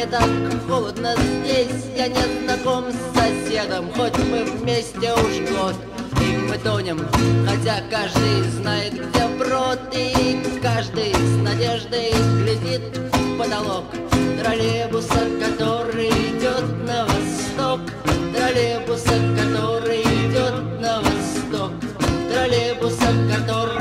не так холодно здесь. Я не знаком с соседом, хоть мы вместе уж год. И мы тонем, хотя каждый знает, где брод. И каждый с надеждой глядит в потолок троллейбуса, который идет на восток. Троллейбуса, который идет на восток. Троллейбуса, который...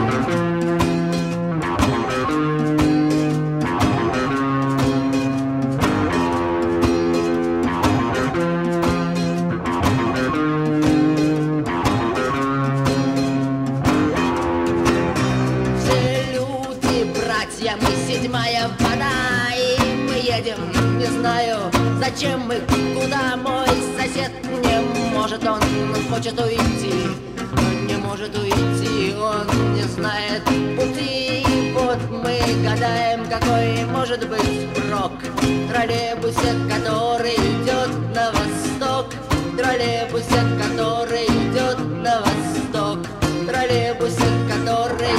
Мы седьмая вода, и мы едем, не знаю, зачем мы, куда. Мой сосед не может, он хочет уйти, он не может уйти, он не знает пути. И вот мы гадаем, какой может быть прок в троллейбусе, который идет на восток. Троллейбусе, который идет на восток. Троллейбусе, который...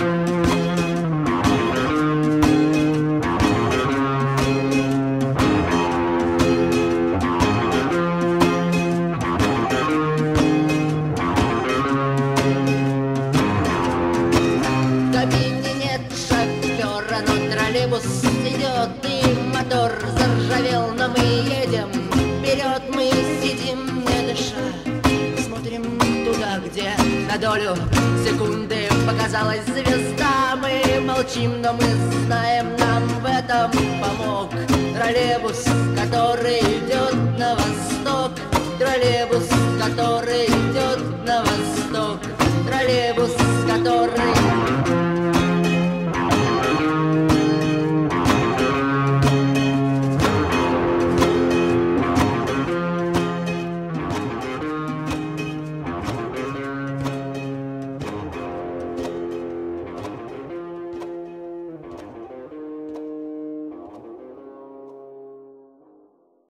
Троллейбус идет, и мотор заржавел, но мы едем вперед, мы сидим, не дыша, смотрим туда, где на долю секунды показалась звезда. Мы молчим, но мы знаем, нам в этом помог троллейбус, который идет на восток. Троллейбус, который идет на восток. Троллейбус, который...